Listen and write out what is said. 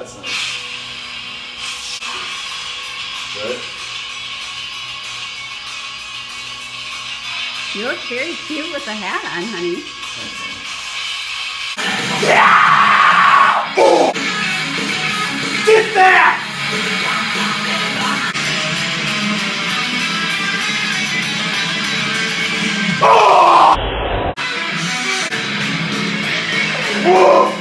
that's nice. Good. You look very cute with the hat on, honey. Get that! Oh! Whoa!